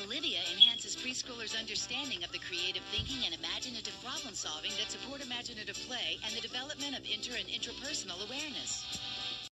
Olivia enhances preschoolers' understanding of the creative thinking and imaginative problem solving that support imaginative play and the development of inter and intrapersonal awareness.